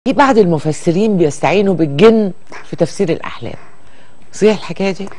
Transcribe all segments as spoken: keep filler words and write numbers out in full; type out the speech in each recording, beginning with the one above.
في بعض المفسرين بيستعينوا بالجن في تفسير الأحلام، صحيح الحكاية دي؟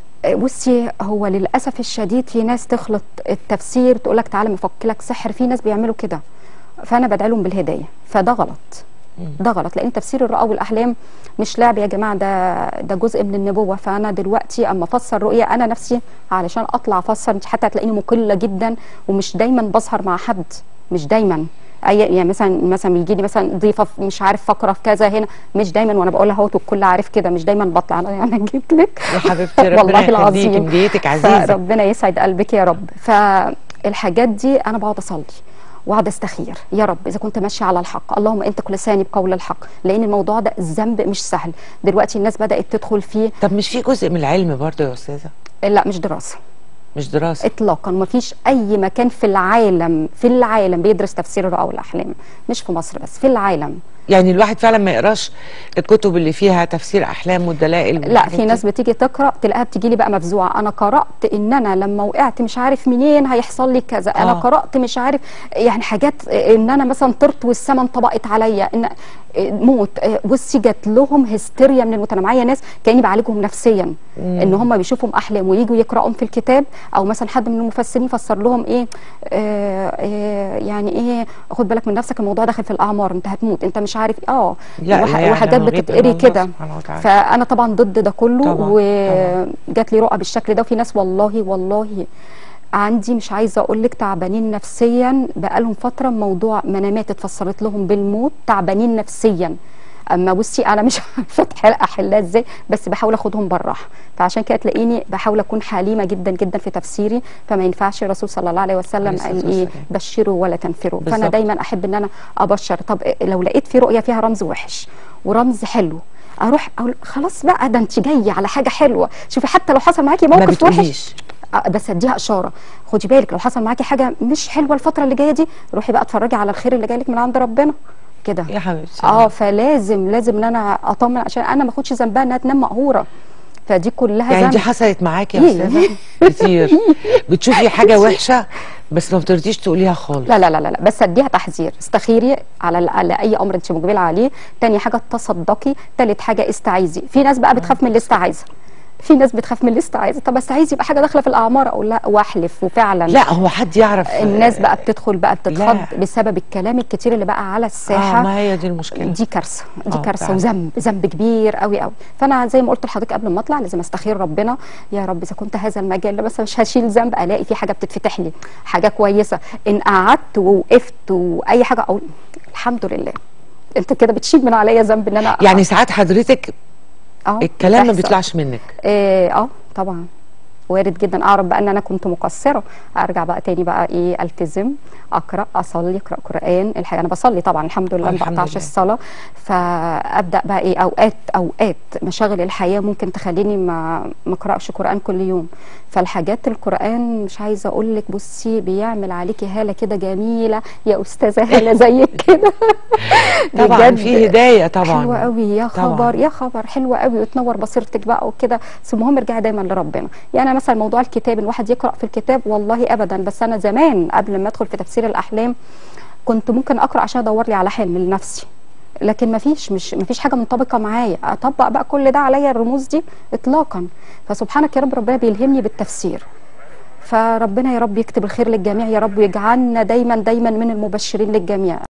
بصي، هو للأسف الشديد في ناس تخلط التفسير تقول لك تعالى مفك لك سحر، في ناس بيعملوا كده، فأنا بدعي لهم بالهداية، فده غلط. ده غلط، لأن تفسير الرؤى والأحلام مش لعب يا جماعة، ده ده جزء من النبوة. فأنا دلوقتي أما أفسر رؤية أنا نفسي علشان أطلع أفسر حتى هتلاقيني مقلة جدا، ومش دايما بظهر مع حد، مش دايما. اي يعني مثلا مثلا يجي لي مثلا ضيفه مش عارف فقره في كذا هنا، مش دايما، وانا بقول لها اهوت والكل عارف كده، مش دايما بطلع انا يعني جيت لك يا حبيبتي ربنا والله العظيم مديتك عزيزه، ربنا يسعد قلبك يا رب. فالحاجات دي انا بقعد اصلي واقعد استخير، يا رب اذا كنت ماشيه على الحق، اللهم انت كل لساني بقول الحق، لان الموضوع ده الذنب مش سهل. دلوقتي الناس بدات تدخل فيه. طب مش في جزء من العلم برضه يا استاذه؟ لا مش دراسه، مش دراسه اطلاقا. ما فيش اي مكان في العالم في العالم بيدرس تفسير الرؤى والاحلام، مش في مصر بس، في العالم. يعني الواحد فعلا ما يقراش الكتب اللي فيها تفسير احلام والدلائل؟ لا، في ناس بتيجي تقرا تلاقيها بتيجي لي بقى مفزوعه، انا قرات ان انا لما وقعت مش عارف منين هيحصل لي كذا، انا آه. قرات مش عارف يعني حاجات، ان انا مثلا طرت والسما انطبقت عليا، ان موت. بصي جات لهم هستيريا من الموت. انا معايا ناس كاني بعالجهم نفسيا، مم. ان هم بيشوفوا احلام ويجوا يقراهم في الكتاب، او مثلا حد من المفسرين فسر لهم ايه آه آه يعني ايه خد بالك من نفسك، الموضوع داخل في الاعمار، انت هتموت، انت مش عارف اه وح وحاجات بتتقري كده. فانا طبعا ضد ده كله، وجات لي رؤى بالشكل ده. وفي ناس والله والله عندي مش عايزه اقول لك تعبانين نفسيا بقالهم فتره، موضوع منامات اتفسرت لهم بالموت، تعبانين نفسيا. اما بصي انا مش عارفه احلها ازاي، بس بحاول اخدهم بالراحه. فعشان كده تلاقيني بحاول اكون حليمه جدا جدا في تفسيري. فما ينفعش الرسول صلى الله عليه وسلم قال ايه؟ بشروا ولا تنفروا. بالزبط. فانا دايما احب ان انا ابشر. طب لو لقيت في رؤيه فيها رمز وحش ورمز حلو، اروح اقول خلاص بقى ده انت جايه على حاجه حلوه. شوفي حتى لو حصل معاكي موقف وحش بس اديها اشاره، خدي بالك لو حصل معاكي حاجه مش حلوه الفتره اللي جايه دي، روحي بقى اتفرجي على الخير اللي جاي لك من عند ربنا كده يا حبيبتي. اه فلازم لازم ان انا اطمن عشان انا ما اخدش ذنبها انها تنام مقهوره. فدي كلها يعني ذنب. دي حصلت معاكي يا استاذه كتير؟ بتشوفي حاجه وحشه بس ما بترضيش تقوليها خالص؟ لا لا لا لا بس اديها تحذير، استخيري على على اي امر انت مقبله عليه. تاني حاجه تصدقي، تالت حاجه استعيذي. في ناس بقى بتخاف من الاستعاذه، في ناس بتخاف من الاستعاذه. طب استعيذ يبقى حاجه داخله في الاعمار، اقول لا واحلف. وفعلا لا هو حد يعرف؟ الناس بقى بتدخل بقى بتتخض بسبب الكلام الكتير اللي بقى على الساحه. اه ما هي دي المشكله، دي كارثه، دي كارثه وذنب، ذنب كبير قوي قوي. فانا زي ما قلت لحضرتك قبل ما اطلع لازم استخير ربنا، يا رب اذا كنت هذا المجال بس مش هشيل ذنب، الاقي في حاجه بتتفتح لي، حاجه كويسه. ان قعدت ووقفت واي حاجه اقول الحمد لله، انت كده بتشيل من عليا ذنب. ان انا يعني ساعات حضرتك اه الكلام ما بيطلعش منك؟ اه, آه طبعا وارد جدا. اعرف بقى ان انا كنت مقصره، ارجع بقى تاني بقى ايه التزم، اقرا اصلي، اقرا قران. الحقيقه انا بصلي طبعا الحمد لله، ما بقطعش الصلاه. فابدا بقى ايه اوقات اوقات مشاغل الحياه ممكن تخليني ما ما اقراش قران كل يوم. فالحاجات القران مش عايزه اقول لك، بصي بيعمل عليكي هاله كده جميله يا استاذه هاله زيك كده. طبعا في هدايه طبعا حلوه قوي يا خبر طبعًا. يا خبر حلوه قوي، وتنور بصيرتك بقى وكده. بس المهم ارجعي دايما لربنا. يعني مثلا موضوع الكتاب، الواحد يقرا في الكتاب والله ابدا، بس انا زمان قبل ما ادخل في تفسير الاحلام كنت ممكن اقرا عشان ادور لي على حلم لنفسي، لكن ما فيش مش ما فيش حاجه منطبقه معايا اطبق بقى كل ده عليا الرموز دي اطلاقا. فسبحانك يا رب، ربنا بيلهمني بالتفسير. فربنا يا رب يكتب الخير للجميع يا رب، ويجعلنا دايما دايما من المبشرين للجميع.